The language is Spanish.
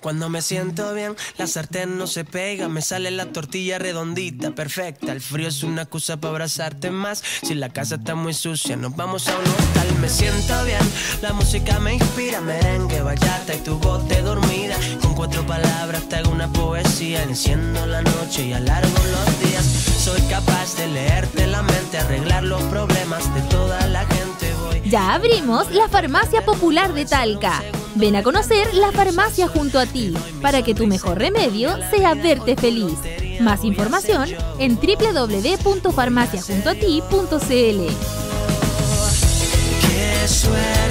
Cuando me siento bien, la sartén no se pega, me sale la tortilla redondita, perfecta. El frío es una excusa para abrazarte más. Si la casa está muy sucia, nos vamos a un hostal. Me siento bien, la música me inspira, merengue, bachata y tu voz de dormida. Con 4 palabras te hago una poesía, enciendo la noche y alargo los días. Soy capaz de leerte la mente, arreglar los problemas de toda la gente. Ya abrimos la Farmacia Popular de Talca. Ven a conocer la farmacia junto a ti, para que tu mejor remedio sea verte feliz. Más información en www.farmaciajuntoati.cl.